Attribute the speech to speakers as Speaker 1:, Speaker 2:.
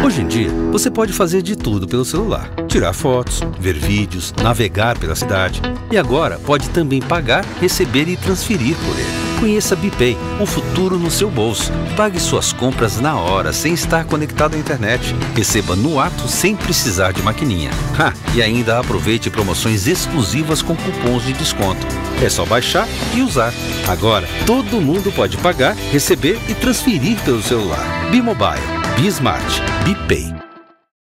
Speaker 1: Hoje em dia, você pode fazer de tudo pelo celular. Tirar fotos, ver vídeos, navegar pela cidade. E agora pode também pagar, receber e transferir por ele. Conheça BeePay, o futuro no seu bolso. Pague suas compras na hora, sem estar conectado à internet. Receba no ato, sem precisar de maquininha. E ainda aproveite promoções exclusivas com cupons de desconto. É só baixar e usar. Agora, todo mundo pode pagar, receber e transferir pelo celular. BeMobile, BeSmart, BeePay.